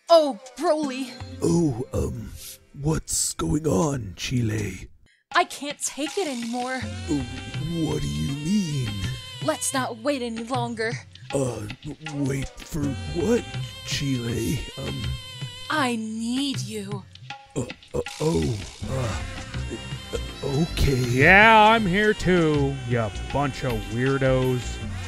Oh, Broly. Oh, what's going on, Cheelai? I can't take it anymore. What do you mean? Let's not wait any longer. Wait for what, Cheelai? I need you. Okay. Yeah, I'm here too, you bunch of weirdos.